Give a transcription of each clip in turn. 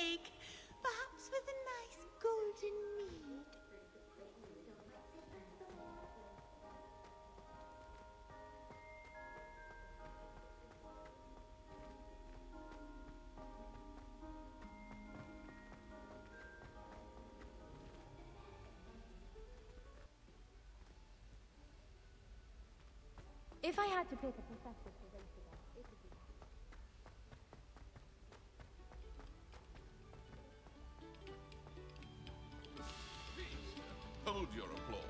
cake, perhaps with a nice golden mead. If I had to pick a professor to race against, it would be... Please, hold your applause.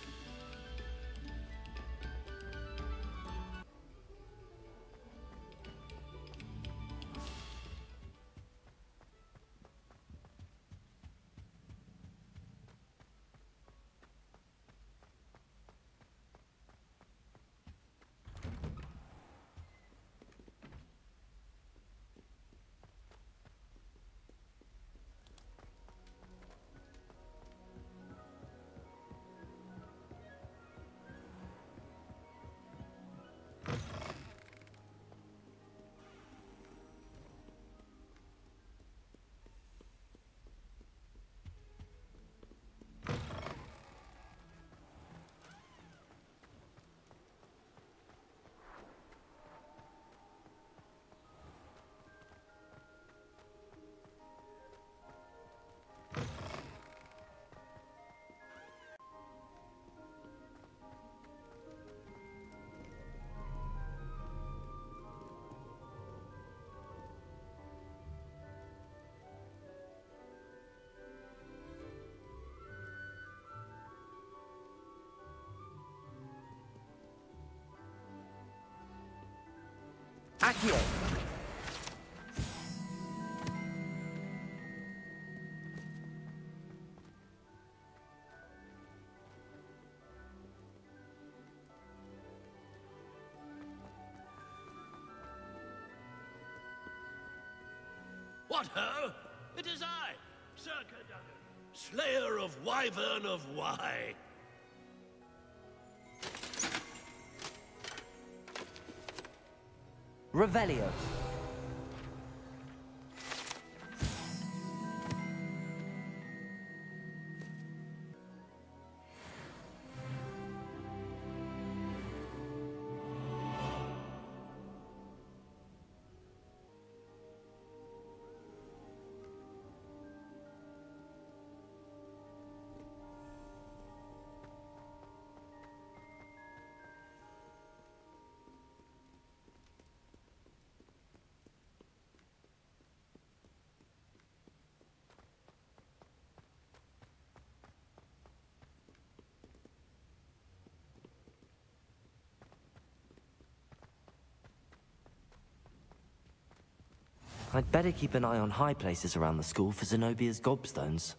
Accio! What ho? It is I, Sir Daedalian, Slayer of Wyvern of Wye. Revelio. I'd better keep an eye on high places around the school for Zenobia's Gobstones.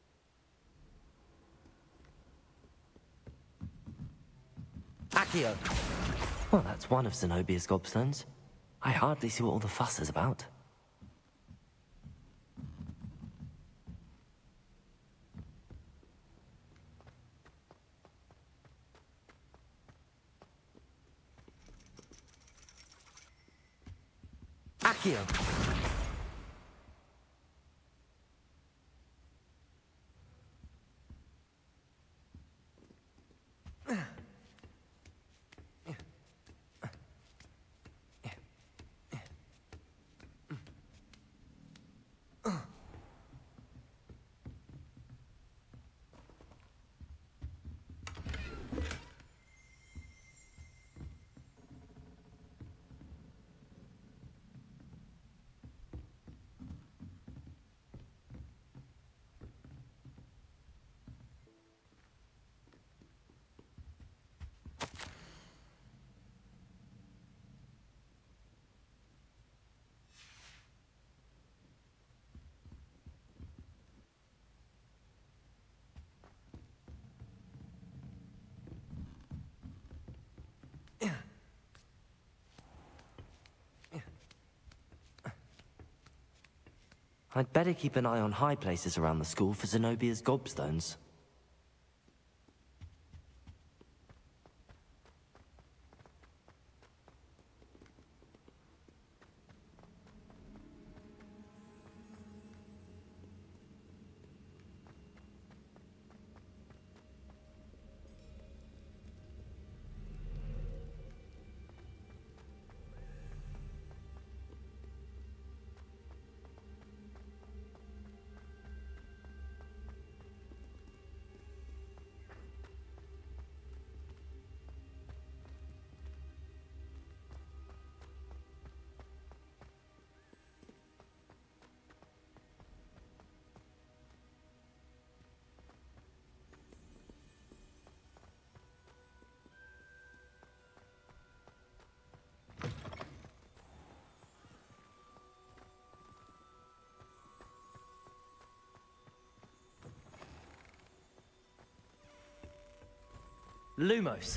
Accio! Well, that's one of Zenobia's Gobstones. I hardly see what all the fuss is about. Accio! I'd better keep an eye on high places around the school for Zenobia's Gobstones. Lumos.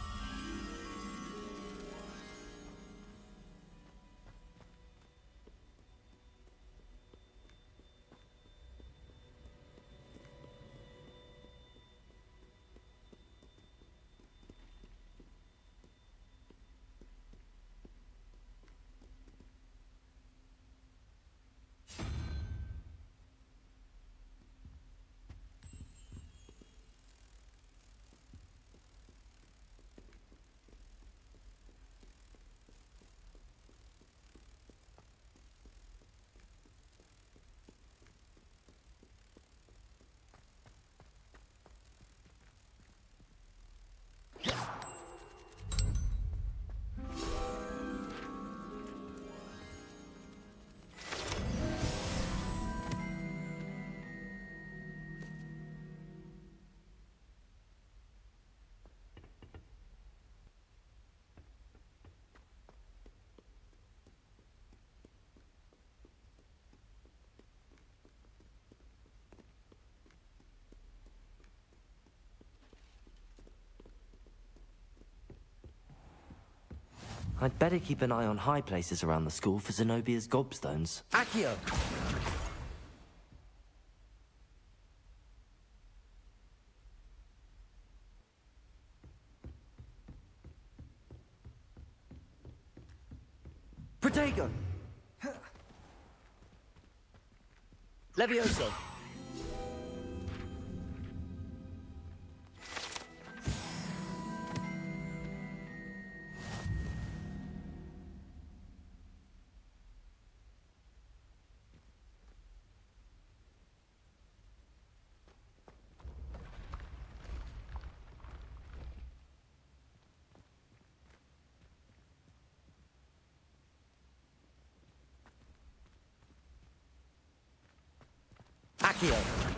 I'd better keep an eye on high places around the school for Zenobia's Gobstones. Accio! Protego! Levioso! Accio!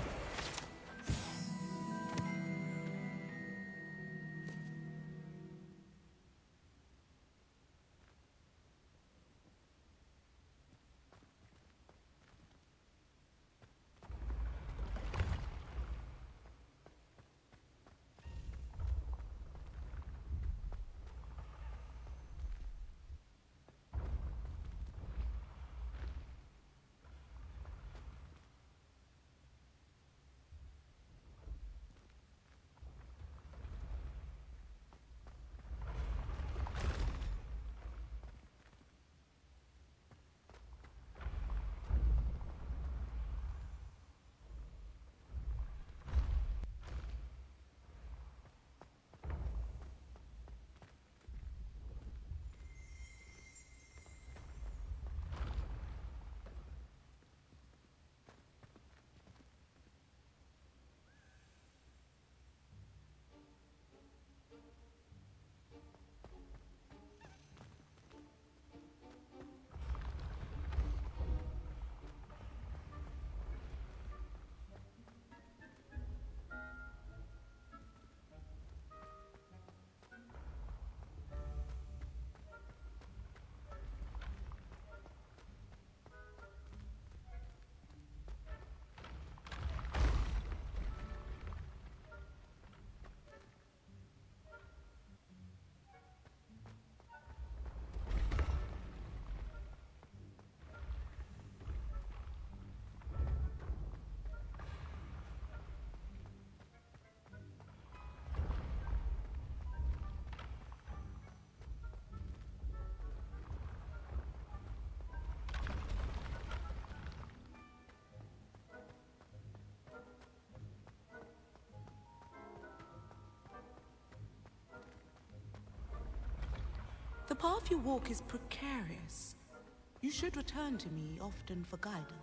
The path you walk is precarious. You should return to me often for guidance.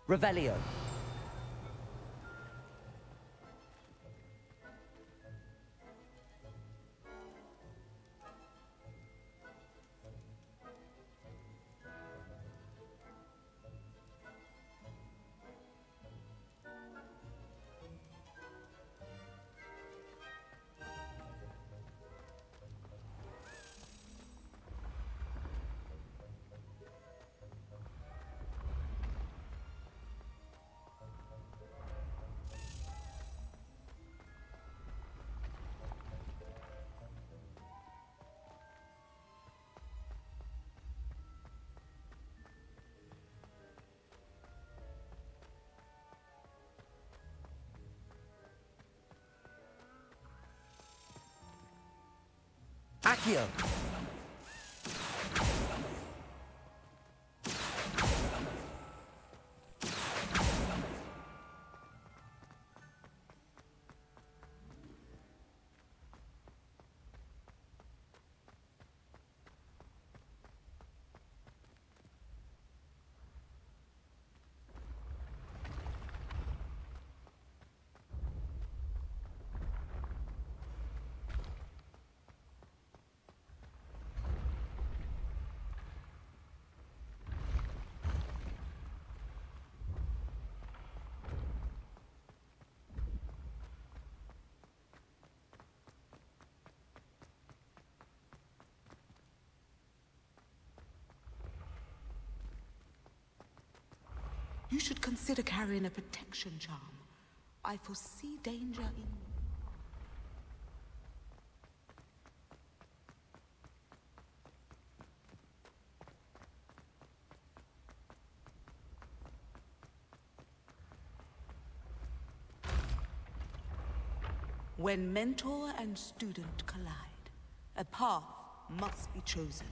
Revelio. Accio. You should consider carrying a protection charm. I foresee danger in... When mentor and student collide, a path must be chosen.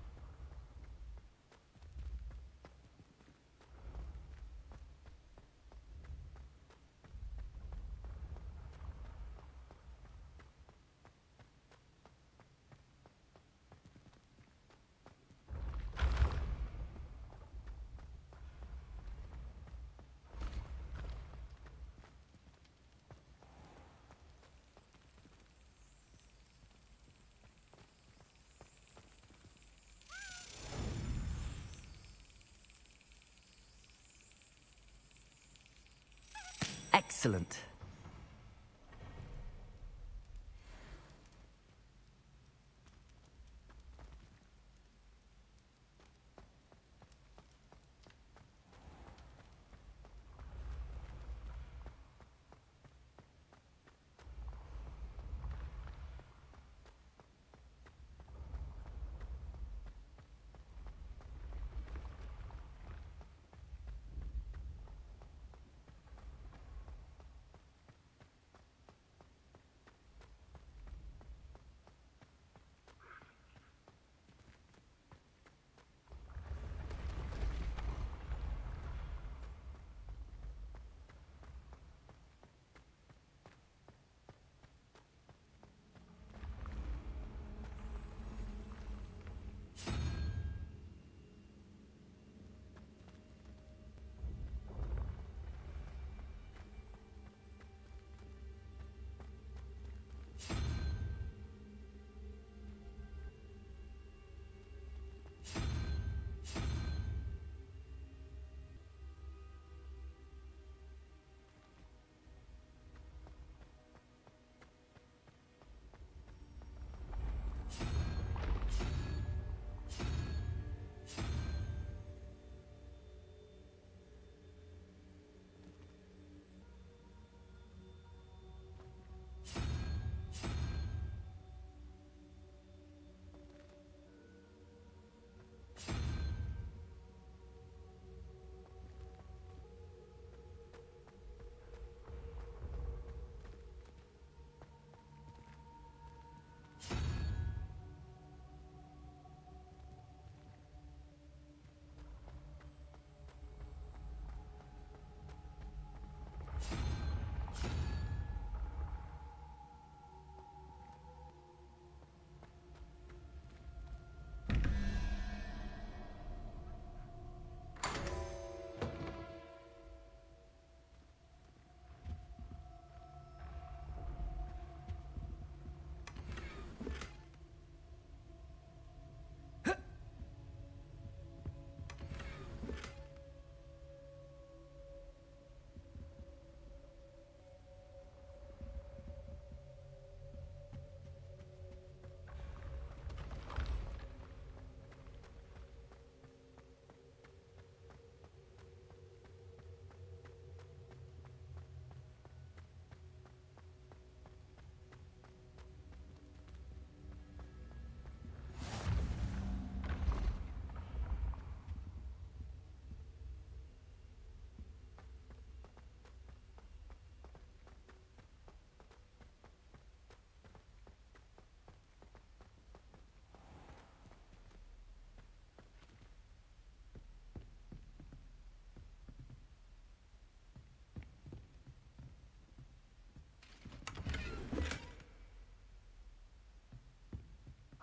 Excellent.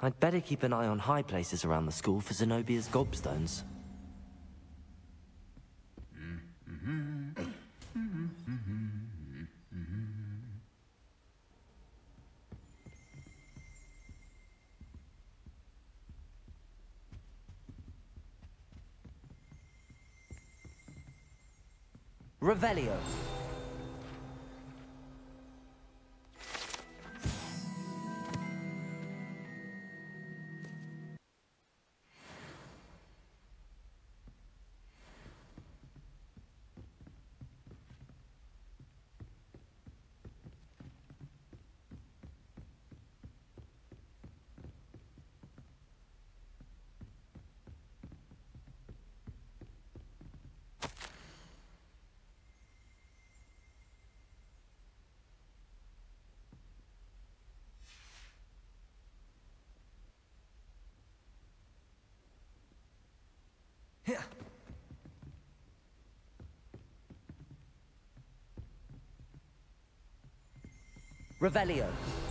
I'd better keep an eye on high places around the school for Zenobia's gobstones. Revelio. Revelio.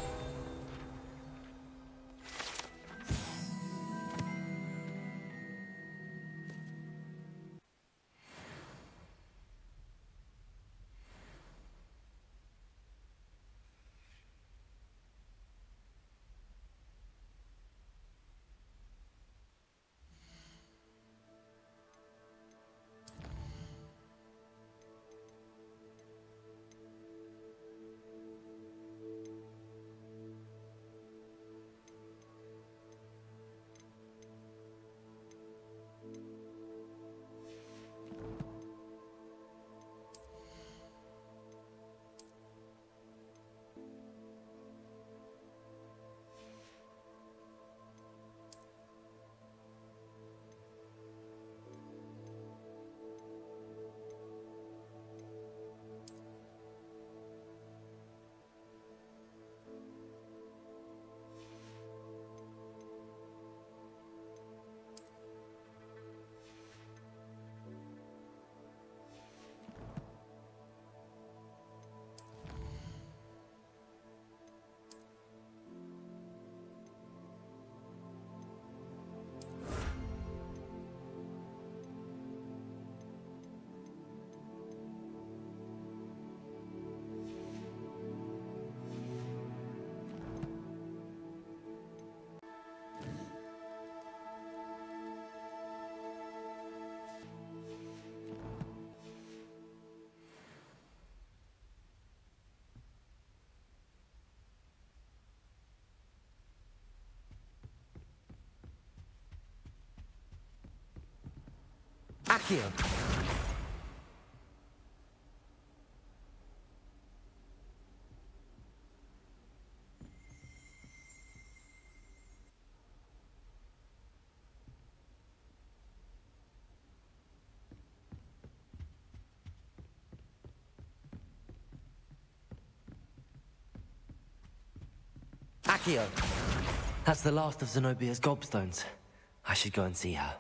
Accio. Accio. That's the last of Zenobia's gobstones. I should go and see her.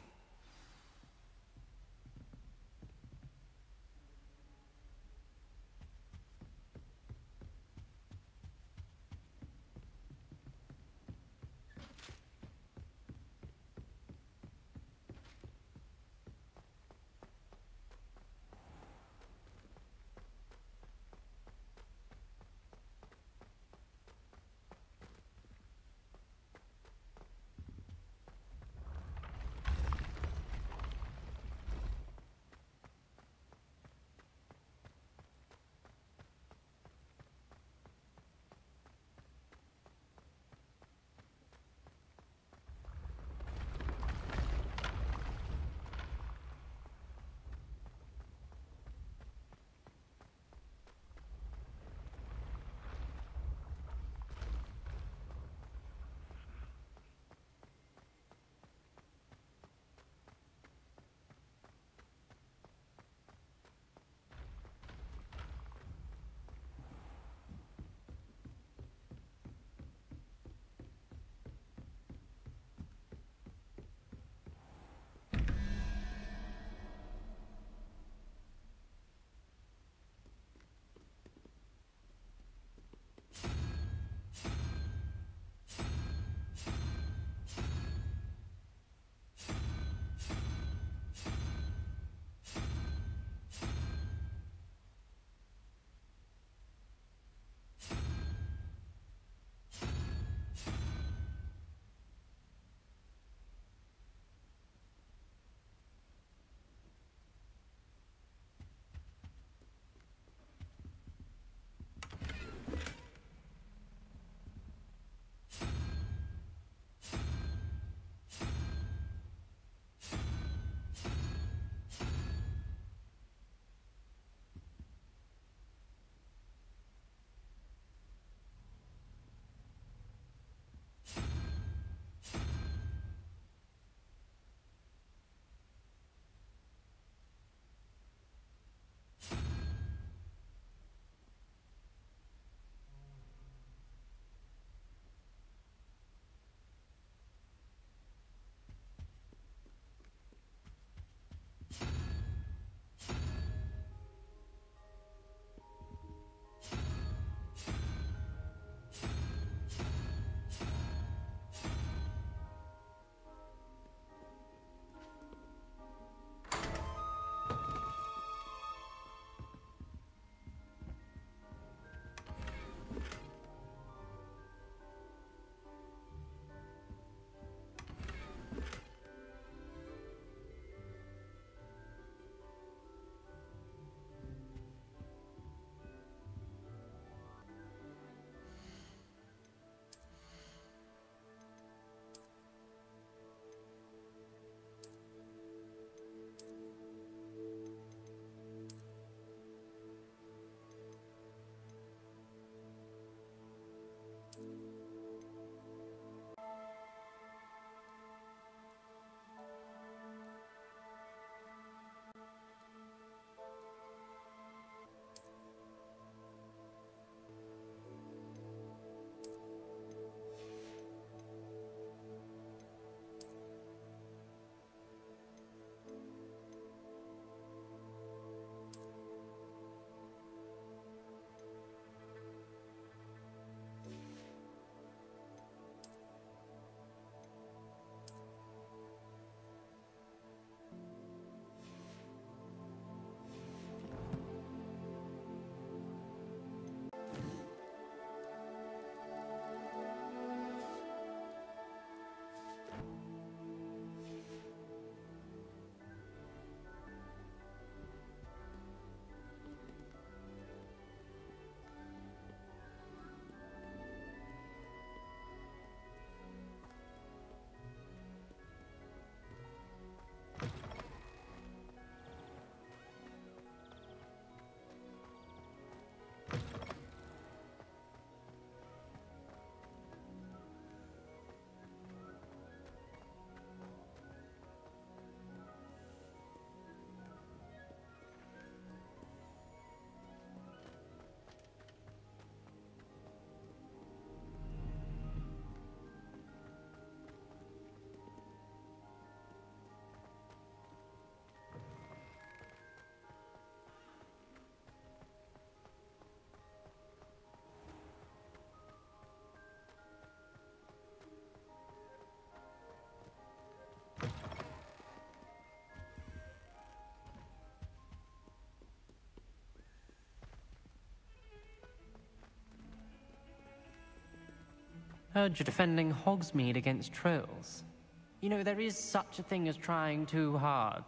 Heard you're defending Hogsmeade against trolls. You know, there is such a thing as trying too hard.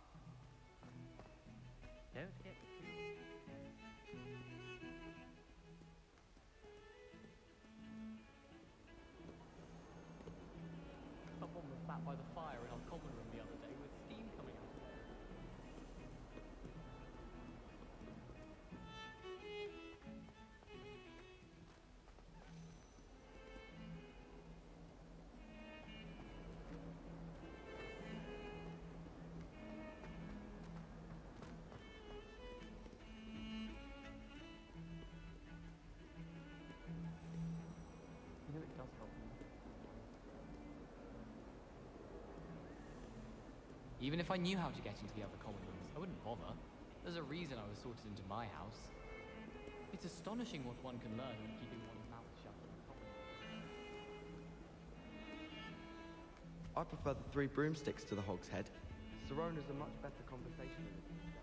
Don't get Someone was sat by the fire in our common room the other day with steam coming out of there. You know, it does help me. Even if I knew how to get into the other common rooms, I wouldn't bother. There's a reason I was sorted into my house. It's astonishing what one can learn when keeping one's mouth shut in the common room. I prefer the three broomsticks to the Hog's Head. Sirona's a much better conversationalist.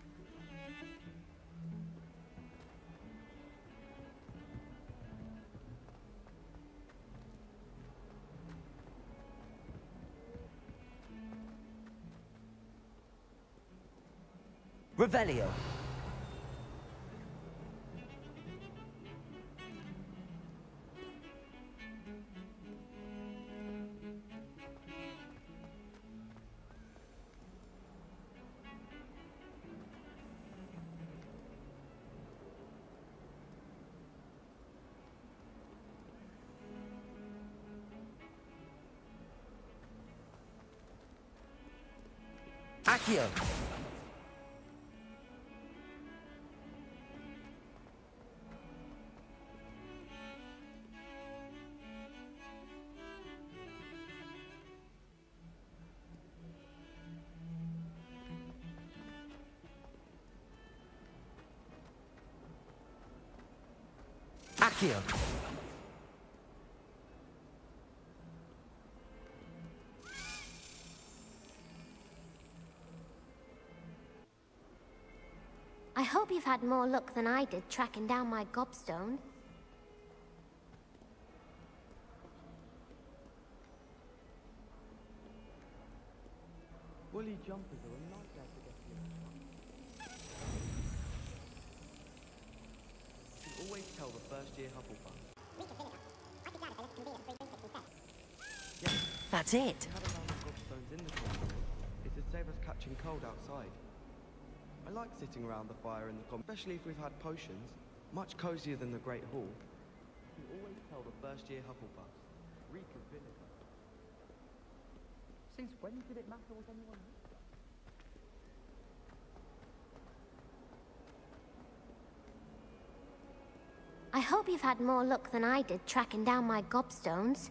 Revelio. Accio. Accio. I hope you've had more luck than I did tracking down my gobstone. Woolly jumpers are a nightmare to get in. You can always tell the first-year Hufflepuff. That's it. We had a round of gobstones in the corridor. It'd save us catching cold outside. I like sitting around the fire in the especially if we've had potions. Much cozier than the Great Hall. You can always tell the first-year Hufflepuffs. Reek of vinegar. Since when did it matter what anyone looked like? I hope you've had more luck than I did tracking down my gobstones.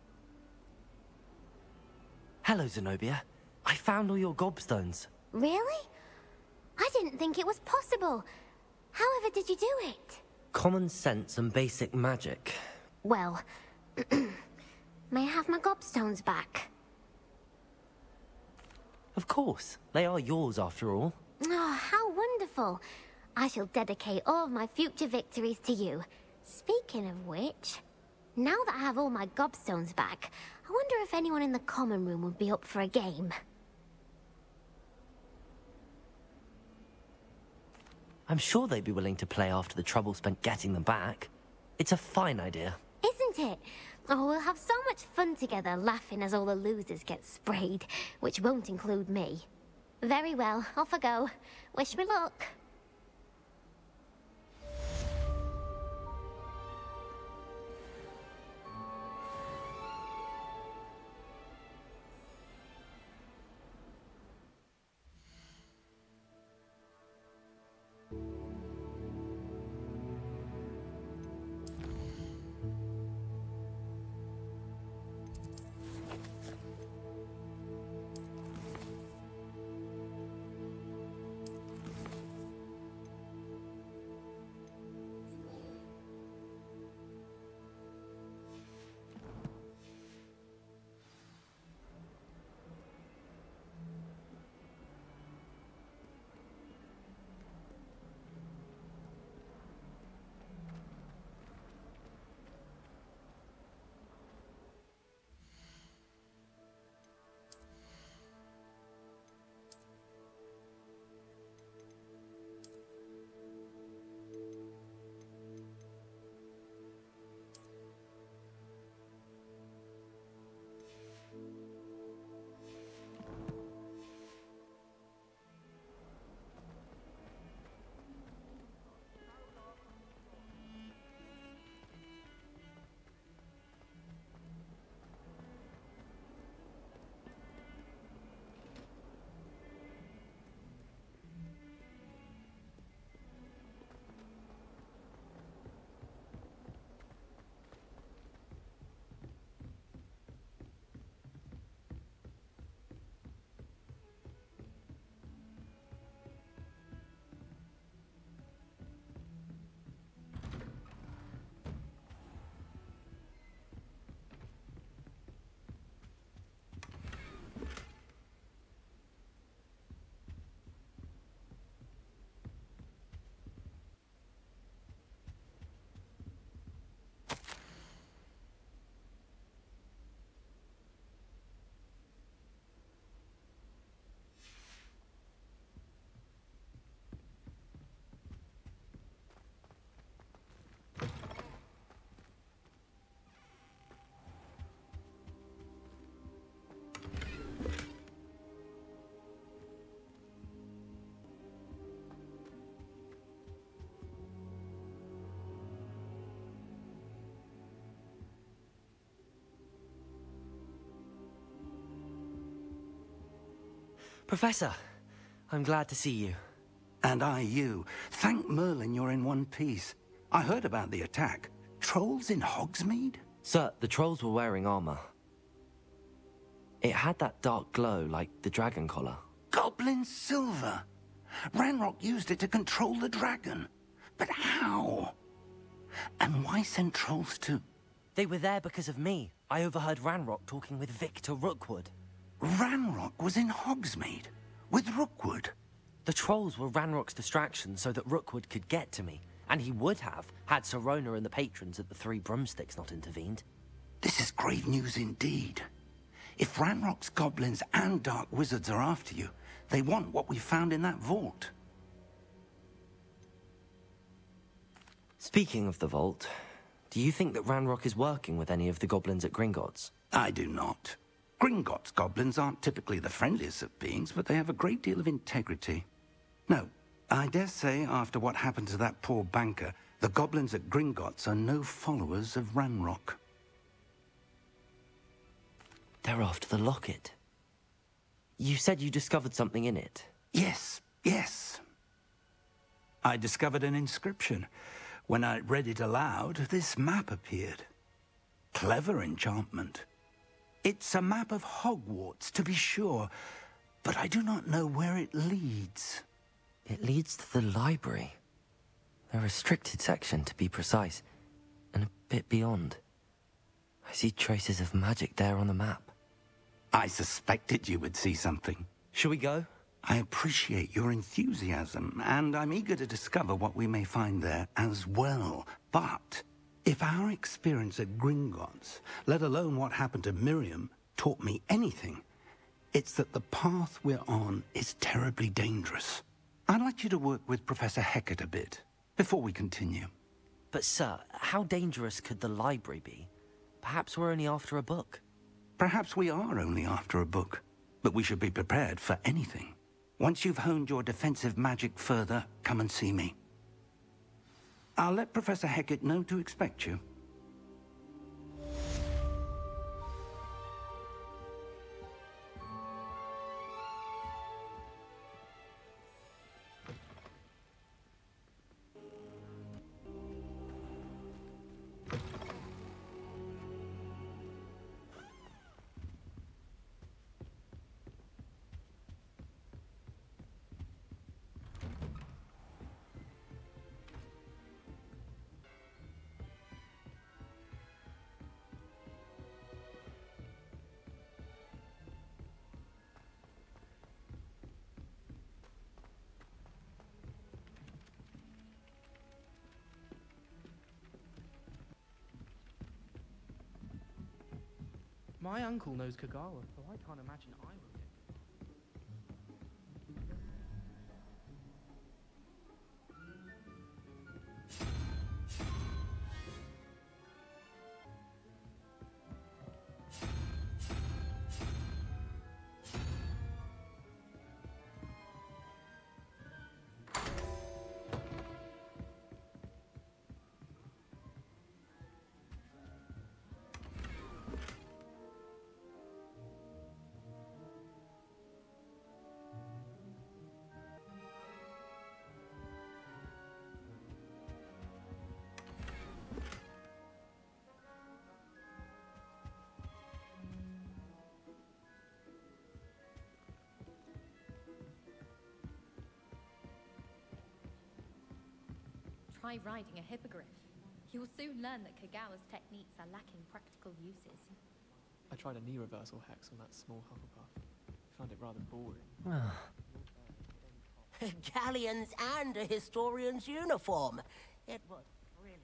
Hello, Zenobia. I found all your gobstones. Really? I didn't think it was possible. However did you do it? Common sense and basic magic. Well, may I have my gobstones back? Of course. They are yours after all. Oh, how wonderful. I shall dedicate all of my future victories to you. Speaking of which, now that I have all my gobstones back, I wonder if anyone in the common room would be up for a game. I'm sure they'd be willing to play after the trouble spent getting them back. It's a fine idea. Isn't it? Oh, we'll have so much fun together, laughing as all the losers get sprayed, which won't include me. Very well, off I go. Wish me luck. Professor, I'm glad to see you. And I you. Thank Merlin you're in one piece. I heard about the attack. Trolls in Hogsmeade? Sir, the trolls were wearing armor. It had that dark glow like the dragon collar. Goblin silver. Ranrock used it to control the dragon. But how? And why send trolls to... They were there because of me. I overheard Ranrock talking with Victor Rookwood. Ranrock was in Hogsmeade? With Rookwood? The trolls were Ranrock's distraction so that Rookwood could get to me. And he would have, had Sirona and the patrons at the Three Broomsticks not intervened. This is grave news indeed. If Ranrock's goblins and dark wizards are after you, they want what we found in that vault. Speaking of the vault, do you think that Ranrock is working with any of the goblins at Gringotts? I do not. Gringotts goblins aren't typically the friendliest of beings, but they have a great deal of integrity. No, I dare say after what happened to that poor banker, the goblins at Gringotts are no followers of Ranrock. They're after the locket. You said you discovered something in it. Yes, yes. I discovered an inscription. When I read it aloud, this map appeared. Clever enchantment. It's a map of Hogwarts, to be sure, but I do not know where it leads. It leads to the library. A restricted section, to be precise, and a bit beyond. I see traces of magic there on the map. I suspected you would see something. Shall we go? I appreciate your enthusiasm, and I'm eager to discover what we may find there as well. But if our experience at Gringotts, let alone what happened to Miriam, taught me anything, it's that the path we're on is terribly dangerous. I'd like you to work with Professor Hecat a bit, before we continue. But sir, how dangerous could the library be? Perhaps we're only after a book. Perhaps we are only after a book, but we should be prepared for anything. Once you've honed your defensive magic further, come and see me. I'll let Professor Hecat know to expect you. My uncle knows Kagawa, though I can't imagine I will get. Try riding a hippogriff. You'll soon learn that Kagawa's techniques are lacking practical uses. I tried a knee reversal hex on that small Hufflepuff. Found it rather boring. Galleons and a historian's uniform. It was brilliant.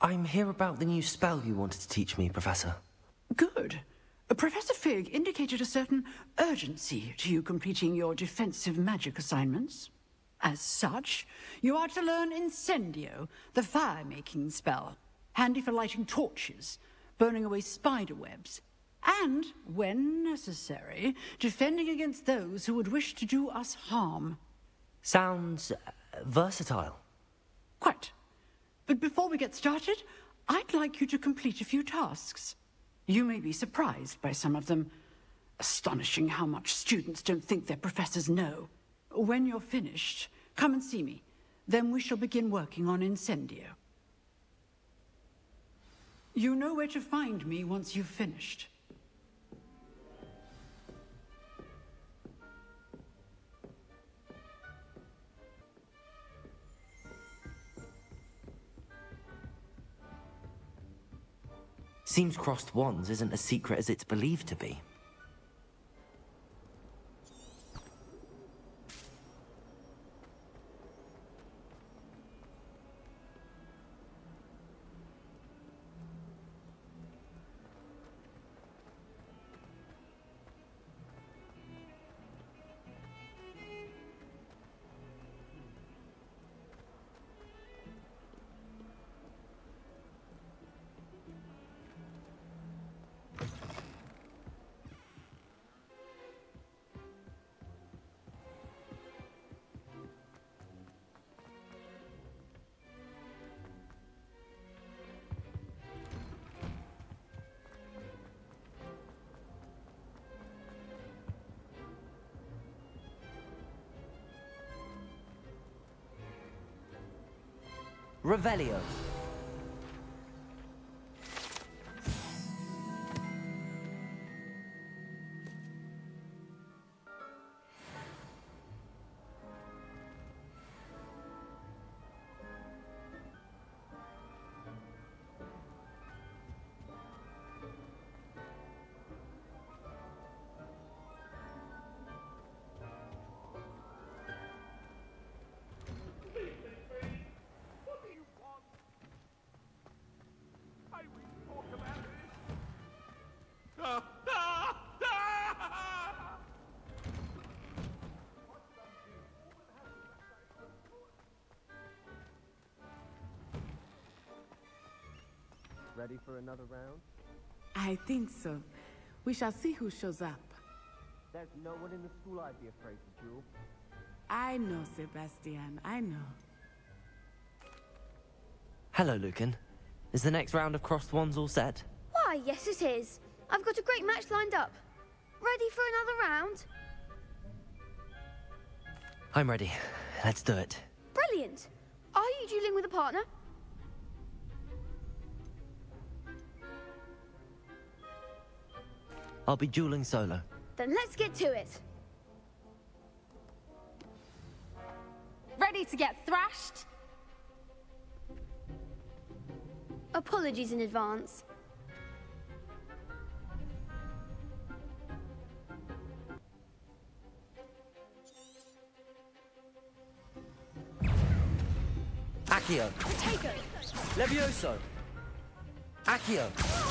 I'm here about the new spell you wanted to teach me, Professor. Good. Professor Fig indicated a certain urgency to you completing your defensive magic assignments. As such, you are to learn Incendio, the fire-making spell, handy for lighting torches, burning away spider webs, and, when necessary, defending against those who would wish to do us harm. Sounds versatile. Quite. But before we get started, I'd like you to complete a few tasks. You may be surprised by some of them. Astonishing how much students don't think their professors know. When you're finished, come and see me. Then we shall begin working on Incendio. You know where to find me once you've finished. Seems crossed wands isn't as secret as it's believed to be. Revelio. Ready for another round? I think so. We shall see who shows up. There's no one in the school I'd be afraid to duel. I know, Sebastian. I know. Hello, Lucan. Is the next round of crossed wands all set? Why, yes it is. I've got a great match lined up. Ready for another round? I'm ready. Let's do it. Brilliant. Are you dueling with a partner? I'll be dueling solo. Then let's get to it. Ready to get thrashed? Apologies in advance. Accio. Potato. Levioso. Accio.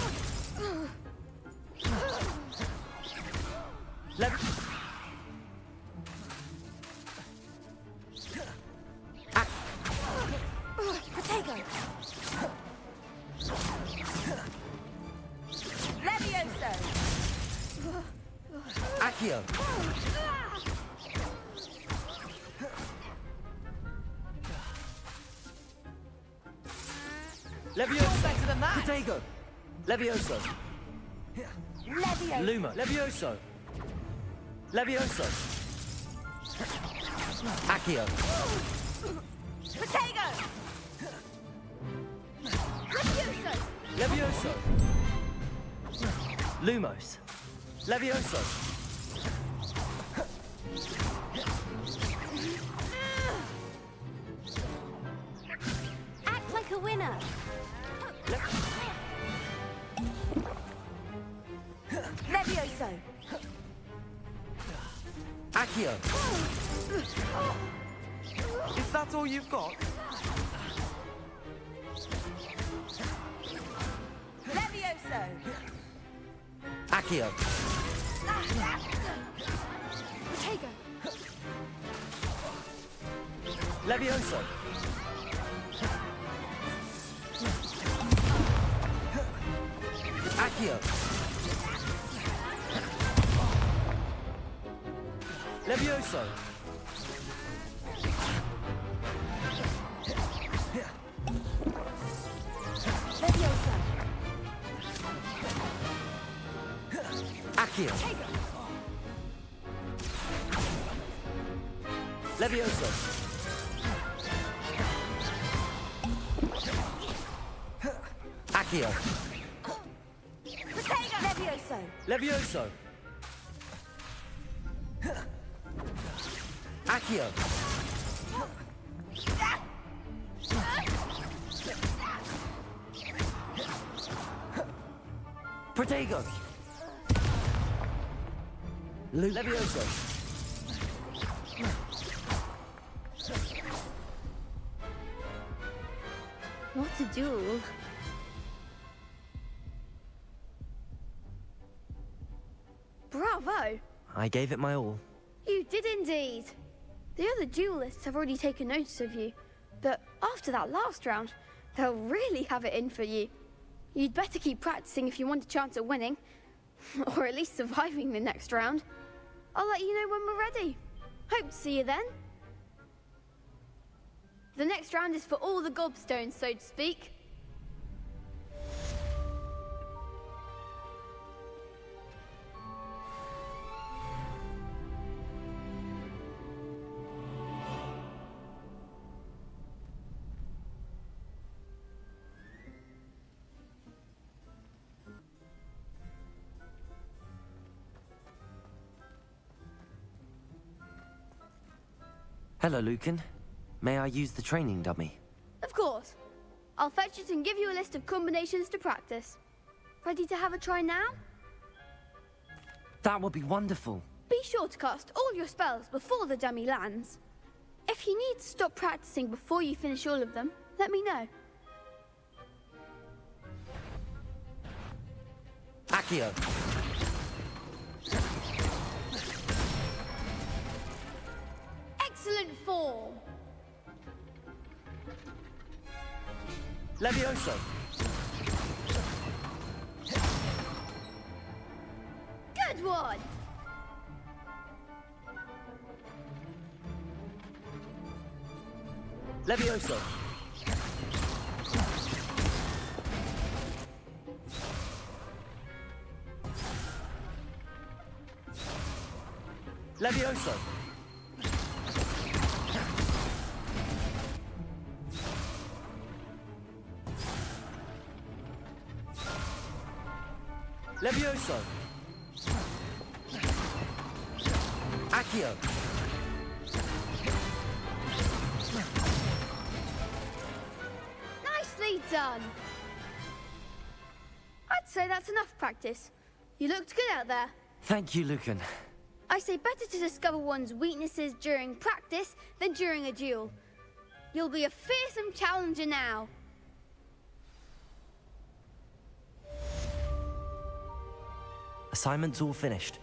Potato. Levioso. Accio. Levioso. Better than that. Potato. Levioso. Levioso. Luma. Levioso. Levioso. Accio. Potato. Levioso. Levioso. Lumos. Levioso. Act like a winner. Levioso. Accio. Is that all you've got? Levioso! Accio. Protego! Levioso. Accio. Levioso. Leviosa! Accio. Levioso. Accio. Protego! Levioso! Levioso. Accio. Protego. Levioso. What a duel. Bravo! I gave it my all. You did indeed. The other duelists have already taken notice of you, but after that last round, they'll really have it in for you. You'd better keep practicing if you want a chance at winning, or at least surviving the next round. I'll let you know when we're ready. Hope to see you then. The next round is for all the gobstones, so to speak. Hello, Lucan. May I use the training dummy? Of course. I'll fetch it and give you a list of combinations to practice. Ready to have a try now? That would be wonderful. Be sure to cast all your spells before the dummy lands. If you need to stop practicing before you finish all of them, let me know. Accio. Excellent form. Levioso. Good one. Levioso. Levioso. Levioso. Accio. Nicely done. I'd say that's enough practice. You looked good out there. Thank you, Lucan. I say better to discover one's weaknesses during practice than during a duel. You'll be a fearsome challenger now. Assignment's all finished.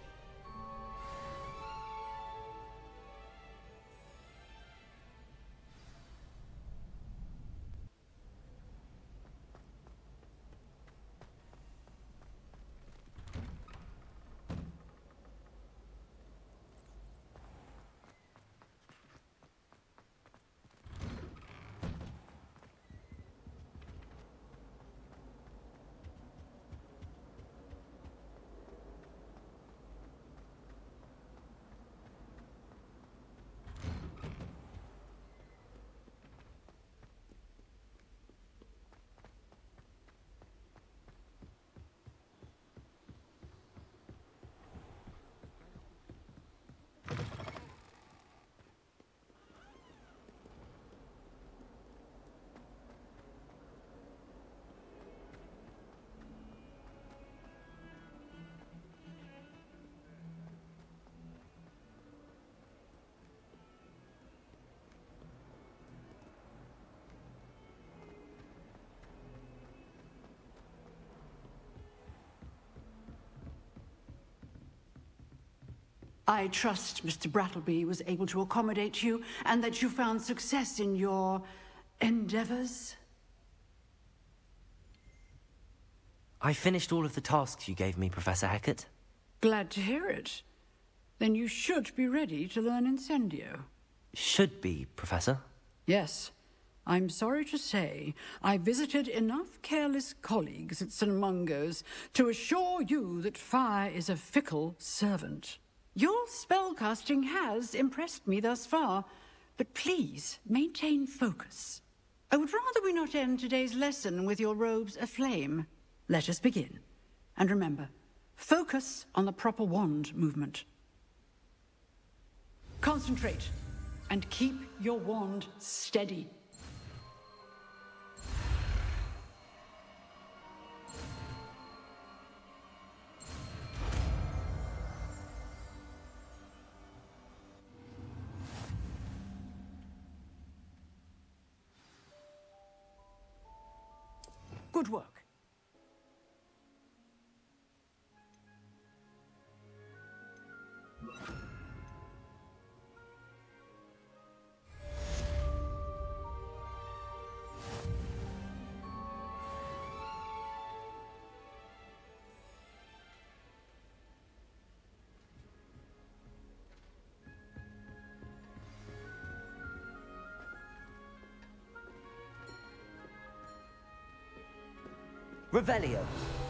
I trust Mr. Brattleby was able to accommodate you, and that you found success in your endeavors? I finished all of the tasks you gave me, Professor Hecat. Glad to hear it. Then you should be ready to learn Incendio. Should be, Professor. Yes. I'm sorry to say, I visited enough careless colleagues at St. Mungo's to assure you that fire is a fickle servant. Your spellcasting has impressed me thus far, but please maintain focus. I would rather we not end today's lesson with your robes aflame. Let us begin. And remember, focus on the proper wand movement. Concentrate, and keep your wand steady. Good work. Revelio.